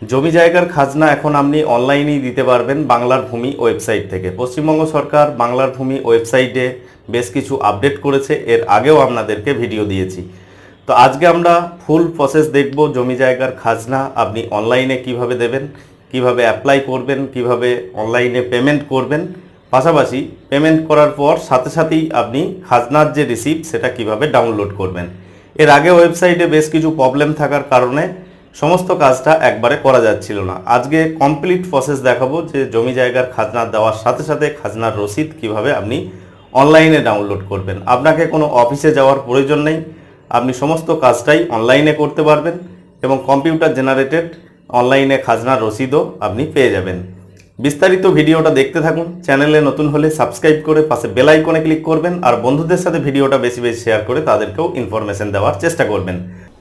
জমি জায়গার খাজনা এখন আপনি অনলাইনেই দিতে পারবেন বাংলার ভূমি ওয়েবসাইট থেকে। পশ্চিমবঙ্গ সরকার বাংলার ভূমি ওয়েবসাইটে বেশ কিছু আপডেট করেছে, এর আগেও আপনাদেরকে ভিডিও দিয়েছি। তো আজকে আমরা ফুল প্রসেস দেখব জমি জায়গার খাজনা আপনি অনলাইনে কিভাবে দেবেন, কিভাবে অ্যাপ্লাই করবেন, কিভাবে অনলাইনে পেমেন্ট করবেন, পাশাপাশি পেমেন্ট করার পর সাথে সাথেই আপনি খাজনার যে রিসিপ্ট সেটা কিভাবে ডাউনলোড করবেন। এর আগে ওয়েবসাইটে বেশ কিছু প্রবলেম থাকার কারণে সমস্ত কাজটা একবারে করা যাচ্ছিল না। আজকে কমপ্লিট প্রসেস দেখাবো যে জমি জায়গার খাজনা দেওয়ার সাথে সাথে খাজনার রসিদ কিভাবে আপনি অনলাইনে ডাউনলোড করবেন। আপনাকে কোনো অফিসে যাওয়ার প্রয়োজন নেই, আপনি সমস্ত কাজটাই অনলাইনে করতে পারবেন এবং কম্পিউটার জেনারেটেড অনলাইনে খাজনার রসিদও আপনি পেয়ে যাবেন। বিস্তারিত ভিডিওটা দেখতে থাকুন। চ্যানেলে নতুন হলে সাবস্ক্রাইব করে পাশে বেল আইকনে ক্লিক করবেন আর বন্ধুদের সাথে ভিডিওটা বেশি বেশি শেয়ার করে তাদেরকেও ইনফরমেশন দেওয়ার চেষ্টা করবেন।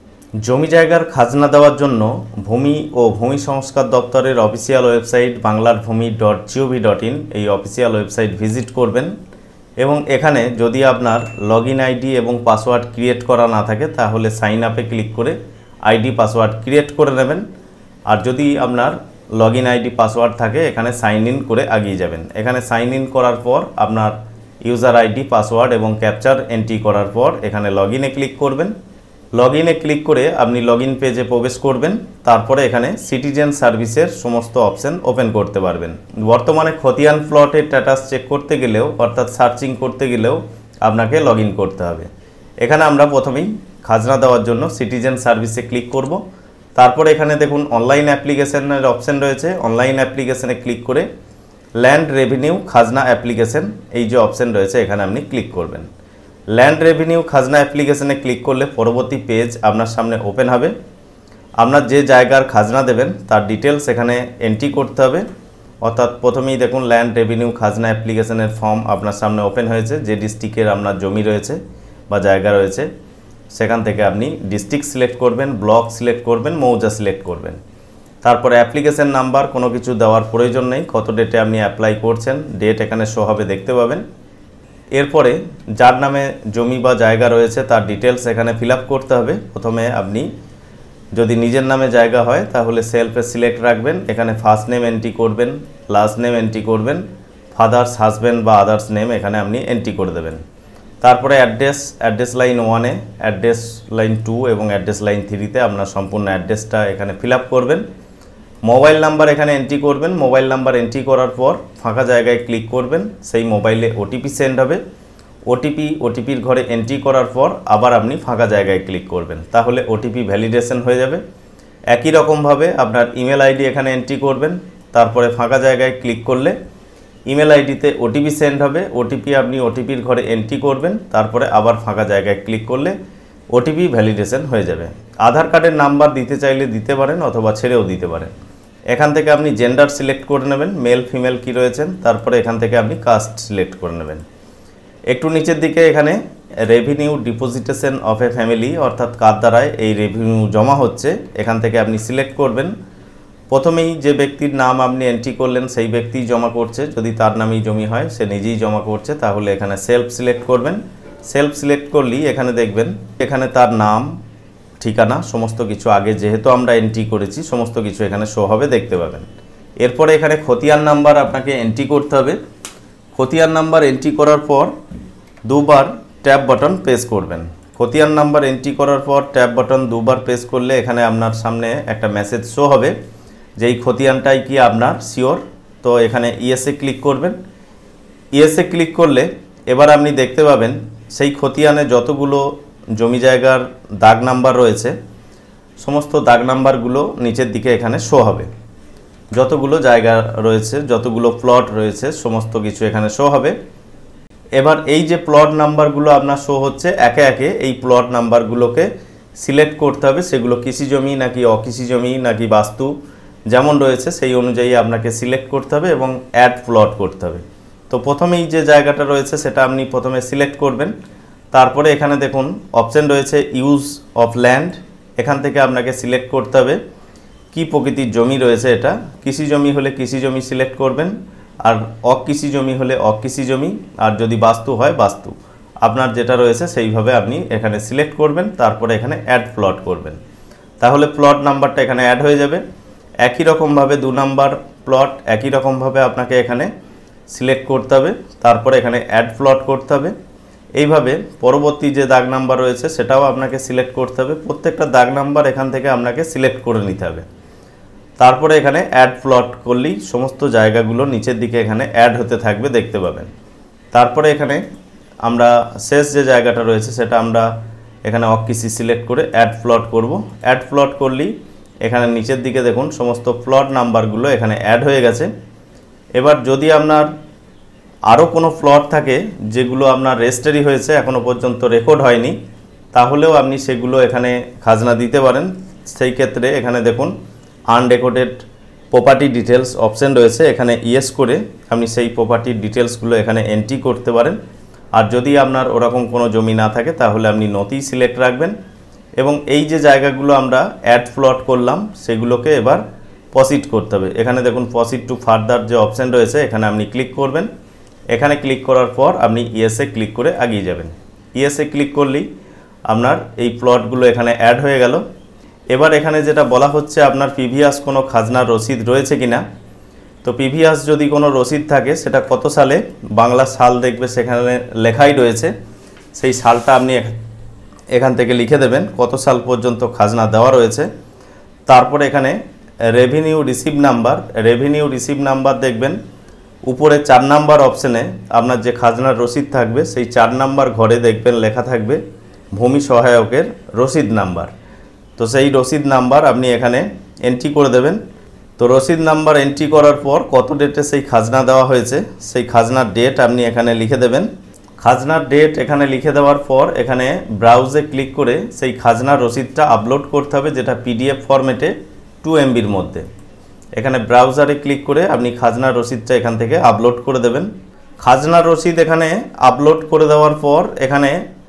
জমি জায়গার খাজনা দেওয়ার জন্য ভূমি ও ভূমি সংস্কার দপ্তরের অফিসিয়াল ওয়েবসাইট banglarbhumi.gov.in এই অফিসিয়াল ওয়েবসাইট ভিজিট করবেন এবং এখানে যদি আপনার লগইন আইডি এবং পাসওয়ার্ড ক্রিয়েট করা না থাকে তাহলে সাইন আপে ক্লিক করে আইডি পাসওয়ার্ড ক্রিয়েট করে নেবেন। আর যদি আপনার লগইন আইডি পাসওয়ার্ড থাকে এখানে সাইন ইন করে এগিয়ে যাবেন। এখানে সাইন ইন করার পর আপনার ইউজার আইডি পাসওয়ার্ড এবং ক্যাপচার এন্ট্রি করার পর এখানে লগইনে ক্লিক করবেন। লগইনে ক্লিক করে আপনি লগইন পেজে প্রবেশ করবেন। তারপরে এখানে সিটিজেন সার্ভিসের সমস্ত অপশন ওপেন করতে পারবেন। বর্তমানে খতিয়ান প্লটের স্ট্যাটাস চেক করতে গেলেও অর্থাৎ সার্চিং করতে গেলেও আপনাকে লগইন করতে হবে। এখানে আমরা প্রথমেই খাজনা দেওয়ার জন্য সিটিজেন সার্ভিসে ক্লিক করব। তারপরে এখানে দেখুন অনলাইন অ্যাপ্লিকেশনের অপশন রয়েছে। অনলাইন অ্যাপ্লিকেশনে ক্লিক করে ল্যান্ড রেভিনিউ খাজনা অ্যাপ্লিকেশন এই যে অপশন রয়েছে এখানে আপনি ক্লিক করবেন। ল্যান্ড রেভিনিউ খাজনা অ্যাপ্লিকেশনে ক্লিক করলে পরবর্তী পেজ আপনার সামনে ওপেন হবে। আপনার যে জায়গার খাজনা দেবেন তার ডিটেলস এখানে এন্ট্রি করতে হবে। অর্থাৎ প্রথমেই দেখুন ল্যান্ড রেভিনিউ খাজনা অ্যাপ্লিকেশনের ফর্ম আপনার সামনে ওপেন হয়েছে। যে ডিস্ট্রিক্টের আপনার জমি রয়েছে বা জায়গা রয়েছে সেখান থেকে আপনি ডিস্ট্রিক্ট সিলেক্ট করবেন, ব্লক সিলেক্ট করবেন, মৌজা সিলেক্ট করবেন। তারপরে অ্যাপ্লিকেশন নাম্বার কোনো কিছু দেওয়ার প্রয়োজন নেই, কত ডেটে আপনি অ্যাপ্লাই করছেন ডেট এখানে শো হবে দেখতে পাবেন। এরপরে যার নামে জমি বা জায়গা রয়েছে তার ডিটেলস এখানে ফিল আপ করতে হবে। প্রথমে আপনি যদি নিজের নামে জায়গা হয় তাহলে সেলফে সিলেক্ট রাখবেন। এখানে ফার্স্ট নেম এন্ট্রি করবেন, লাস্ট নেম এন্ট্রি করবেন, ফাদার্স হাজব্যান্ড বা আদার্স নেম এখানে আপনি এন্ট্রি করে দেবেন। তারপরে অ্যাড্রেস লাইন 1-এ, অ্যাড্রেস লাইন 2 এবং অ্যাড্রেস লাইন 3-তে আপনার সম্পূর্ণ অ্যাড্রেসটা এখানে ফিল আপ করবেন। মোবাইল নাম্বার এখানে এন্ট্রি করবেন। মোবাইল নাম্বার এন্ট্রি করার পর ফাঁকা জায়গায় ক্লিক করবেন। সেই মোবাইলে ওটিপি সেন্ড হবে। ওটিপির ঘরে এন্ট্রি করার পর আবার আপনি ফাঁকা জায়গায় ক্লিক করবেন, তাহলে ওটিপি ভ্যালিডেশন হয়ে যাবে। একই রকমভাবে আপনার ইমেল আইডি এখানে এন্ট্রি করবেন। তারপরে ফাঁকা জায়গায় ক্লিক করলে ইমেল আইডিতে ওটিপি সেন্ড হবে। আপনি ওটিপির ঘরে এন্ট্রি করবেন, তারপরে আবার ফাঁকা জায়গায় ক্লিক করলে ওটিপি ভ্যালিডেশন হয়ে যাবে। আধার কার্ডের নাম্বার দিতে চাইলে দিতে পারেন অথবা ছেড়েও দিতে পারেন। এখান থেকে আপনি জেন্ডার সিলেক্ট করে নেবেন, মেল ফিমেল কি রয়েছেন। তারপরে এখান থেকে আপনি কাস্ট সিলেক্ট করে নেবেন। একটু নিচের দিকে এখানে revenue deposition of a family অর্থাৎ কার দ্বারায় এই রেভিনিউ জমা হচ্ছে এখান থেকে আপনি সিলেক্ট করবেন। প্রথমেই যে ব্যক্তির নাম আপনি এন্ট্রি করলেন সেই ব্যক্তি জমা করছে, যদি তার নামেই জমি হয় সে নিজেই জমা করছে তাহলে এখানে সেলফ সিলেক্ট করবেন। সেলফ সিলেক্ট করলেই এখানে দেখবেন এখানে তার নাম, ঠিকানা সমস্ত কিছু আগে যেহেতু আমরা এন্ট্রি করেছি সমস্ত কিছু এখানে শো হবে দেখতে পাবেন। এরপরে এখানে খতিয়ান নাম্বার আপনাকে এন্ট্রি করতে হবে। খতিয়ান নাম্বার এন্ট্রি করার পর দুবার ট্যাব বাটন প্রেস করবেন। খতিয়ান নাম্বার এন্ট্রি করার পর ট্যাব বাটন দুবার প্রেস করলে এখানে আপনার সামনে একটা মেসেজ শো হবে যে এই খতিয়ানটাই কি আপনার শিওর। তো এখানে ইয়েসে ক্লিক করবেন। ইয়েসে ক্লিক করলে এবার আপনি দেখতে পাবেন সেই খতিয়ানে যতগুলো জমি জায়গার দাগ নাম্বার রয়েছে সমস্ত দাগ নাম্বারগুলো নিচের দিকে এখানে শো হবে। যতগুলো জায়গা রয়েছে, যতগুলো প্লট রয়েছে সমস্ত কিছু এখানে শো হবে। এবার এই যে প্লট নাম্বারগুলো আপনার শো হচ্ছে একে একে এই প্লট নাম্বারগুলোকে সিলেক্ট করতে হবে। সেগুলো কৃষি জমি নাকি অকৃষি জমি নাকি বাস্তু যেমন রয়েছে সেই অনুযায়ী আপনাকে সিলেক্ট করতে হবে এবং অ্যাড প্লট করতে হবে। তো প্রথমেই যে জায়গাটা রয়েছে সেটা আপনি প্রথমে সিলেক্ট করবেন। তারপরে এখানে দেখুন অপশন রয়েছে ইউজ অফ ল্যান্ড, এখান থেকে আপনাকে সিলেক্ট করতে হবে কি প্রকৃতির জমি রয়েছে। এটা কৃষি জমি হলে কৃষি জমি সিলেক্ট করবেন, আর অকৃষি জমি হলে অকৃষি জমি, আর যদি বাস্তু হয় বাস্তু। আপনার যেটা রয়েছে সেইভাবে আপনি এখানে সিলেক্ট করবেন। তারপরে এখানে অ্যাড প্লট করবেন, তাহলে প্লট নাম্বারটা এখানে অ্যাড হয়ে যাবে। একই রকমভাবে 2 নাম্বার প্লট একই রকমভাবে আপনাকে এখানে সিলেক্ট করতে হবে, তারপরে এখানে অ্যাড প্লট করতে হবে। এইভাবে পরবর্তী যে দাগ নাম্বার রয়েছে সেটাও আপনাকে সিলেক্ট করতে হবে। প্রত্যেকটা দাগ নাম্বার এখান থেকে আপনাকে সিলেক্ট করে নিতে হবে। তারপরে এখানে অ্যাড প্লট করলেই সমস্ত জায়গাগুলো নিচের দিকে এখানে অ্যাড হতে থাকবে, দেখতে পাবেন। তারপরে এখানে আমরা শেষ যে জায়গাটা রয়েছে সেটা আমরা এখানে অক্কিসি সিলেক্ট করে অ্যাড প্লট করব। অ্যাড প্লট করলেই এখানে নিচের দিকে দেখুন সমস্ত প্লট নাম্বারগুলো এখানে অ্যাড হয়ে গেছে। এবার যদি আপনার আরও কোনো প্লট থাকে যেগুলো আপনার রেজিস্ট্রি হয়েছে এখনও পর্যন্ত রেকর্ড হয়নি, তাহলেও আপনি সেগুলো এখানে খাজনা দিতে পারেন। সেই ক্ষেত্রে এখানে দেখুন আনরেকর্ডেড প্রপার্টি ডিটেলস অপশন রয়েছে, এখানে ইয়েস করে আপনি সেই প্রপার্টির ডিটেলসগুলো এখানে এন্ট্রি করতে পারেন। আর যদি আপনার ওরকম কোনো জমি না থাকে তাহলে আপনি নথি সিলেক্ট রাখবেন এবং এই যে জায়গাগুলো আমরা অ্যাড প্লট করলাম সেগুলোকে এবার প্রসিড করতে হবে। এখানে দেখুন প্রসিড টু ফার্দার যে অপশন রয়েছে এখানে আপনি ক্লিক করবেন। এখানে ক্লিক করার পর আপনি ইয়েসে ক্লিক করে এগিয়ে যাবেন। ইয়েসে ক্লিক করলেই আপনার এই প্লটগুলো এখানে অ্যাড হয়ে গেল। এবার এখানে যেটা বলা হচ্ছে আপনার প্রিভিয়াস কোনো খাজনার রসিদ রয়েছে কিনা। তো প্রিভিয়াস যদি কোনো রসিদ থাকে সেটা কত সালে, বাংলা সাল দেখবে সেখানে লেখাই রয়েছে, সেই সালটা আপনি এখান থেকে লিখে দেবেন কত সাল পর্যন্ত খাজনা দেওয়া রয়েছে। তারপরে এখানে রেভিনিউ রিসিভ নাম্বার দেখবেন উপরে 4 নাম্বার অপশানে আপনার যে খাজনার রসিদ থাকবে সেই 4 নাম্বার ঘরে দেখবেন লেখা থাকবে ভূমি সহায়কের রসিদ নাম্বার। তো সেই রসিদ নাম্বার আপনি এখানে এন্ট্রি করে দেবেন। তো রসিদ নাম্বার এন্ট্রি করার পর কত ডেটে সেই খাজনা দেওয়া হয়েছে সেই খাজনার ডেট আপনি এখানে লিখে দেবেন। খাজনার ডেট এখানে লিখে দেওয়ার পর এখানে ব্রাউজে ক্লিক করে সেই খাজনার রসিদটা আপলোড করতে হবে, যেটা পিডিএফ ফরম্যাটে 2 MBর মধ্যে। এখানে ব্রাউজারে ক্লিক করে আপনি খাজনার রসিদটা এখান থেকে আপলোড করে দেবেন। খাজনার রসিদ এখানে আপলোড করে দেওয়ার পর এখানে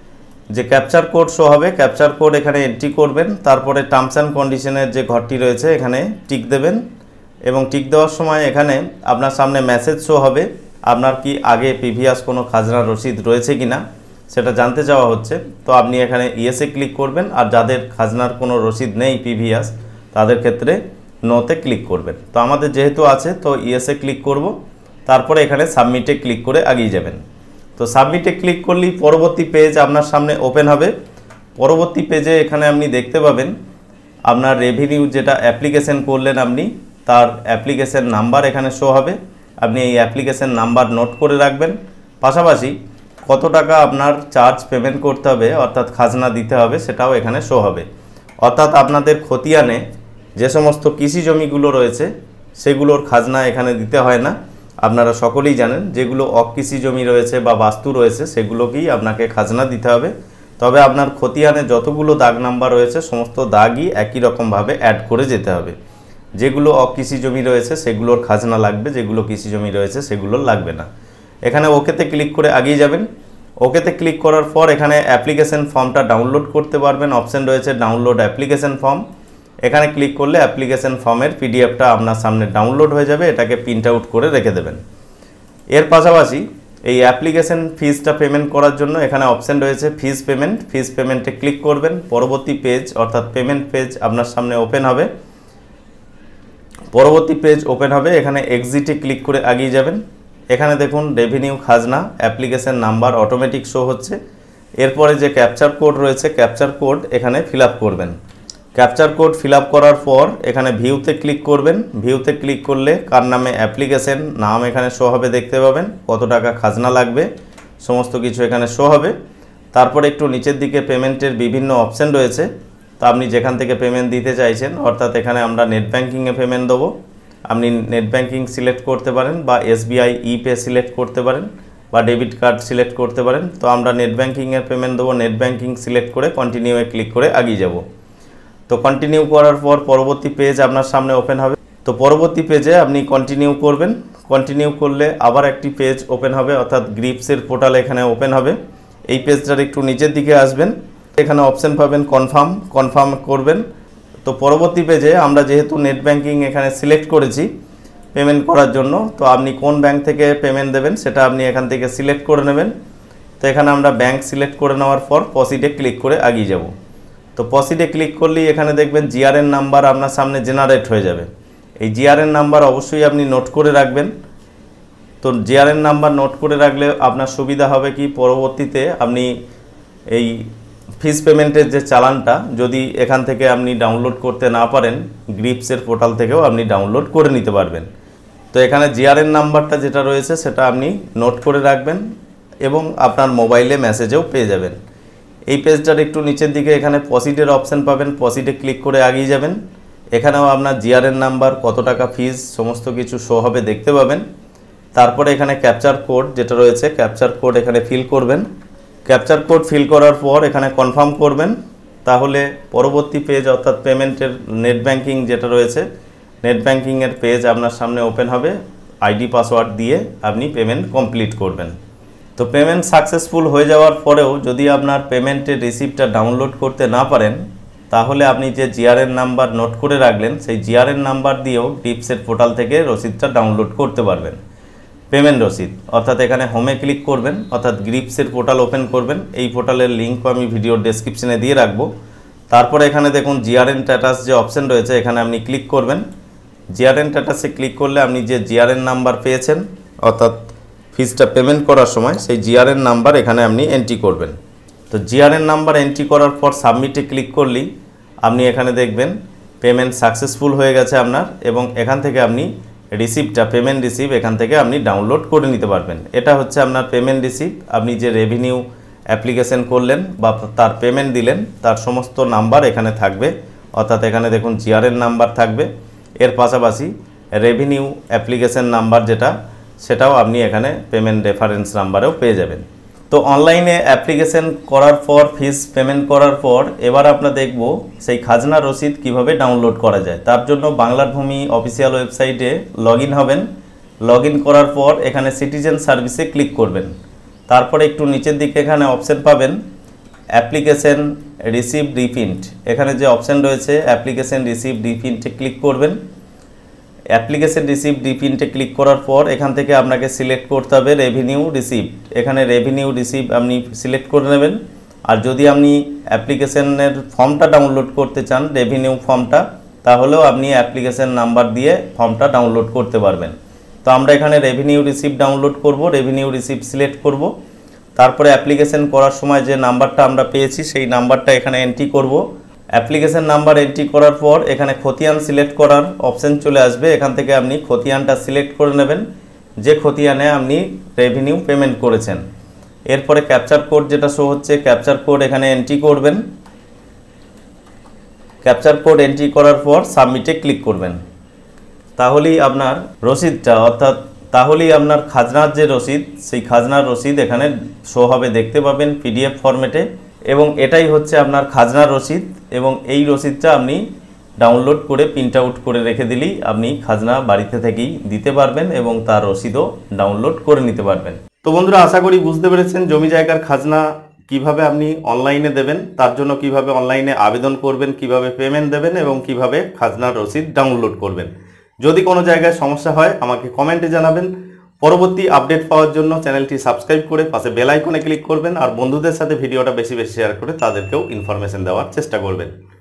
যে ক্যাপচার কোড শো হবে, ক্যাপচার কোড এখানে এন্ট্রি করবেন। তারপরে টার্মস অ্যান্ড কন্ডিশনের যে ঘরটি রয়েছে এখানে টিক দেবেন এবং টিক দেওয়ার সময় এখানে আপনার সামনে মেসেজ শো হবে আপনার কি আগে প্রিভিয়াস কোনো খাজনার রসিদ রয়েছে কিনা সেটা জানতে চাওয়া হচ্ছে। তো আপনি এখানে ইয়েসে ক্লিক করবেন, আর যাদের খাজনার কোনো রসিদ নেই প্রিভিয়াস তাদের ক্ষেত্রে নোতে ক্লিক করবেন। তো আমাদের যেহেতু আছে তো ইয়েসে ক্লিক করব, তারপরে এখানে সাবমিটে ক্লিক করে এগিয়ে যাবেন। তো সাবমিটে ক্লিক করলেই পরবর্তী পেজ আপনার সামনে ওপেন হবে। পরবর্তী পেজে এখানে আপনি দেখতে পাবেন আপনার রেভিনিউ যেটা অ্যাপ্লিকেশন করলেন আপনি তার অ্যাপ্লিকেশন নাম্বার এখানে শো হবে। আপনি এই অ্যাপ্লিকেশন নাম্বার নোট করে রাখবেন, পাশাপাশি কত টাকা আপনার চার্জ পেমেন্ট করতে হবে অর্থাৎ খাজনা দিতে হবে সেটাও এখানে শো হবে। অর্থাৎ আপনাদের খতিয়ানে যে সমস্ত কৃষি জমিগুলো রয়েছে সেগুলোর খাজনা এখানে দিতে হয় না। আপনারা সকলেই জানেন যেগুলো অকৃষি জমি রয়েছে বা বাস্তু রয়েছে সেগুলোকেই আপনাকে খাজনা দিতে হবে। তবে আপনার খতিয়ানে যতগুলো দাগ নাম্বার রয়েছে সমস্ত দাগই একই রকমভাবে অ্যাড করে যেতে হবে। যেগুলো অকৃষি জমি রয়েছে সেগুলোর খাজনা লাগবে, যেগুলো কৃষি জমি রয়েছে সেগুলোর লাগবে না। এখানে ওকেতে ক্লিক করে এগিয়ে যাবেন। ওকেতে ক্লিক করার পর এখানে অ্যাপ্লিকেশন ফর্মটা ডাউনলোড করতে পারবেন, অপশন রয়েছে ডাউনলোড অ্যাপ্লিকেশন ফর্ম। এখানে ক্লিক করলে অ্যাপ্লিকেশন ফর্মের পিডিএফটা আপনার সামনে ডাউনলোড হয়ে যাবে, এটাকে প্রিন্ট আউট করে রেখে দেবেন। এর পাশাপাশি এই অ্যাপ্লিকেশন ফিজটা পেমেন্ট করার জন্য এখানে অপশন রয়েছে ফিজ পেমেন্টে ক্লিক করবেন। পরবর্তী পেজ অর্থাৎ পেমেন্ট পেজ আপনার সামনে ওপেন হবে। এখানে এক্সিটে ক্লিক করে এগিয়ে যাবেন। এখানে দেখুন রেভিনিউ খাজনা অ্যাপ্লিকেশন নাম্বার অটোমেটিক শো হচ্ছে। এরপরে যে ক্যাপচার কোড রয়েছে ক্যাপচার কোড এখানে ফিল আপ করবেন। ক্যাপচার কোড ফিল আপ করার পর এখানে ভিউতে ক্লিক করবেন। ভিউতে ক্লিক করলে কার নামে অ্যাপ্লিকেশন নাম এখানে শো হবে, দেখতে পাবেন কত টাকা খাজনা লাগবে সমস্ত কিছু এখানে শো হবে। তারপরে একটু নিচের দিকে পেমেন্টের বিভিন্ন অপশন রয়েছে, তো আপনি যেখান থেকে পেমেন্ট দিতে চাইছেন, অর্থাৎ এখানে আমরা নেট ব্যাঙ্কিংয়ে পেমেন্ট দেবো, আপনি নেট ব্যাঙ্কিং সিলেক্ট করতে পারেন বা SBI ইপে সিলেক্ট করতে পারেন বা ডেবিট কার্ড সিলেক্ট করতে পারেন। তো আমরা নেট ব্যাঙ্কিংয়ের পেমেন্ট দেবো, নেট ব্যাঙ্কিং সিলেক্ট করে কন্টিনিউয়ে ক্লিক করে এগিয়ে যাব। তো কন্টিনিউ করার পর পরবর্তী পেজ আপনার সামনে ওপেন হবে। তো পরবর্তী পেজে আপনি কন্টিনিউ করবেন। কন্টিনিউ করলে আবার একটি পেজ ওপেন হবে, অর্থাৎ গ্রিপসের পোর্টাল এখানে ওপেন হবে। এই পেজটার একটু নিচের দিকে আসবেন, এখানে অপশন পাবেন কনফার্ম করবেন। তো পরবর্তী পেজে আমরা যেহেতু নেট ব্যাঙ্কিং এখানে সিলেক্ট করেছি পেমেন্ট করার জন্য, তো আপনি কোন ব্যাংক থেকে পেমেন্ট দেবেন সেটা আপনি এখান থেকে সিলেক্ট করে নেবেন। তো এখানে আমরা ব্যাংক সিলেক্ট করে নেওয়ার পর প্রসিডে ক্লিক করে এগিয়ে যাব। তো প্রসিডে ক্লিক করলেই এখানে দেখবেন জিআরএন নাম্বার আপনার সামনে জেনারেট হয়ে যাবে। এই জিআরএন নাম্বার অবশ্যই আপনি নোট করে রাখবেন। তো জিআরএন নাম্বার নোট করে রাখলে আপনার সুবিধা হবে কি, পরবর্তীতে আপনি এই ফিস পেমেন্টের যে চালানটা যদি এখান থেকে আপনি ডাউনলোড করতে না পারেন, গ্রিপসের পোর্টাল থেকেও আপনি ডাউনলোড করে নিতে পারবেন। তো এখানে জিআরএন নাম্বারটা যেটা রয়েছে সেটা আপনি নোট করে রাখবেন এবং আপনার মোবাইলে মেসেজেও পেয়ে যাবেন। এই পেজটার একটু নিচের দিকে এখানে প্রসিডের অপশান পাবেন, প্রসিডে ক্লিক করে এগিয়ে যাবেন। এখানেও আপনার জিআরএন নাম্বার, কত টাকা ফিস, সমস্ত কিছু শো হবে, দেখতে পাবেন। তারপরে এখানে ক্যাপচার কোড যেটা রয়েছে, ক্যাপচার কোড এখানে ফিল করবেন। ক্যাপচার কোড ফিল করার পর এখানে কনফার্ম করবেন। তাহলে পরবর্তী পেজ অর্থাৎ পেমেন্টের নেট ব্যাংকিং যেটা রয়েছে, নেট ব্যাংকিংয়ের পেজ আপনার সামনে ওপেন হবে। আইডি পাসওয়ার্ড দিয়ে আপনি পেমেন্ট কমপ্লিট করবেন। তো পেমেন্ট সাকসেসফুল হয়ে যাওয়ার পরেও যদি আপনার পেমেন্টের রিসিপ্টটা ডাউনলোড করতে না পারেন, তাহলে আপনি যে জিআরএন নাম্বার নোট করে রাখলেন সেই জিআরএন নাম্বার দিয়েও গ্রিপসের পোর্টাল থেকে রসিদটা ডাউনলোড করতে পারবেন। পেমেন্ট রসিদ অর্থাৎ এখানে হোমে ক্লিক করবেন, অর্থাৎ গ্রিপসের পোর্টাল ওপেন করবেন। এই পোর্টালের লিঙ্কও আমি ভিডিওর ডেসক্রিপশনে দিয়ে রাখবো। তারপরে এখানে দেখুন জিআরএন স্ট্যাটাস যে অপশান রয়েছে, এখানে আপনি ক্লিক করবেন। জিআরএন স্ট্যাটাসে ক্লিক করলে আপনি যে জিআরএন নাম্বার পেয়েছেন অর্থাৎ ফিসটা পেমেন্ট করার সময়, সেই জিআরএন নাম্বার এখানে আপনি এন্ট্রি করবেন। তো জিআরএন নাম্বার এন্ট্রি করার পর সাবমিটে ক্লিক করলেই আপনি এখানে দেখবেন পেমেন্ট সাকসেসফুল হয়ে গেছে আপনার, এবং এখান থেকে আপনি রিসিপ্টটা, পেমেন্ট রিসিপ্ট এখান থেকে আপনি ডাউনলোড করে নিতে পারবেন। এটা হচ্ছে আপনার পেমেন্ট রিসিপ্ট। আপনি যে রেভিনিউ অ্যাপ্লিকেশন করলেন বা তার পেমেন্ট দিলেন তার সমস্ত নাম্বার এখানে থাকবে। অর্থাৎ এখানে দেখুন জিআরএন নাম্বার থাকবে, এর পাশাপাশি রেভিনিউ অ্যাপ্লিকেশন নাম্বার যেটা, সেটাও আপনি এখানে পেমেন্ট রেফারেন্স নাম্বারেও পেয়ে যাবেন। তো অনলাইনে অ্যাপ্লিকেশন করার পর, ফিস পেমেন্ট করার পর এবার আমরা দেখব সেই খাজনা রসিদ কিভাবে ডাউনলোড করা যায়। তার জন্য বাংলার ভূমি অফিসিয়াল ওয়েবসাইটে লগ ইন হবেন। লগ ইন করার পর এখানে সিটিজেন সার্ভিসে ক্লিক করবেন। তারপরে একটু নিচের দিকে এখানে অপশান পাবেন অ্যাপ্লিকেশন রিসিভ রিপ্রিন্ট। এখানে যে অপশান রয়েছে অ্যাপ্লিকেশন রিসিভ রিপ্রিন্টে ক্লিক করবেন। অ্যাপ্লিকেশন রিসিভ রিপ্রিন্টে ক্লিক করার পর এখান থেকে আপনাকে সিলেক্ট করতে হবে রেভিনিউ রিসিপ্ট। এখানে রেভিনিউ রিসিপ্ট আপনি সিলেক্ট করে নেবেন। আর যদি আপনি অ্যাপ্লিকেশনের ফর্মটা ডাউনলোড করতে চান, রেভিনিউ ফর্মটা, তাহলেও আপনি অ্যাপ্লিকেশন নাম্বার দিয়ে ফর্মটা ডাউনলোড করতে পারবেন। তো আমরা এখানে রেভিনিউ রিসিপ্ট ডাউনলোড করব, রেভিনিউ রিসিপ্ট সিলেক্ট করব। তারপরে অ্যাপ্লিকেশন করার সময় যে নাম্বারটা আমরা পেয়েছি সেই নাম্বারটা এখানে এন্ট্রি করব। অ্যাপ্লিকেশন নাম্বার এন্ট্রি করার পর এখানে খতিয়ান সিলেক্ট করার অপশান চলে আসবে। এখান থেকে আপনি খতিয়ানটা সিলেক্ট করে নেবেন, যে খতিয়ানে আপনি রেভিনিউ পেমেন্ট করেছেন। এরপরে ক্যাপচার কোড যেটা শো হচ্ছে, ক্যাপচার কোড এখানে এন্ট্রি করবেন। ক্যাপচার কোড এন্ট্রি করার পর সাবমিটে ক্লিক করবেন। তাহলেই আপনার রসিদটা, অর্থাৎ তাহলেই আপনার খাজনার যে রসিদ, সেই খাজনার রসিদ এখানে শো হবে, দেখতে পাবেন পিডিএফ ফরম্যাটে। এবং এটাই হচ্ছে আপনার খাজনার রসিদ, এবং এই রসিদটা আপনি ডাউনলোড করে প্রিন্ট আউট করে রেখে দিলেই আপনি খাজনা বাড়িতে থেকেই দিতে পারবেন এবং তার রসিদও ডাউনলোড করে নিতে পারবেন। তো বন্ধুরা, আশা করি বুঝতে পেরেছেন জমি জায়গার খাজনা কিভাবে আপনি অনলাইনে দেবেন, তার জন্য কিভাবে অনলাইনে আবেদন করবেন, কিভাবে পেমেন্ট দেবেন এবং কিভাবে খাজনার রসিদ ডাউনলোড করবেন। যদি কোনো জায়গায় সমস্যা হয় আমাকে কমেন্টে জানাবেন। পরবর্তী আপডেট পাওয়ার জন্য চ্যানেলটি সাবস্ক্রাইব করে পাশে বেল আইকনে ক্লিক করবেন, আর বন্ধুদের সাথে ভিডিওটা বেশি বেশি শেয়ার করে তাদেরকেও ইনফরমেশন দেওয়ার চেষ্টা করবেন।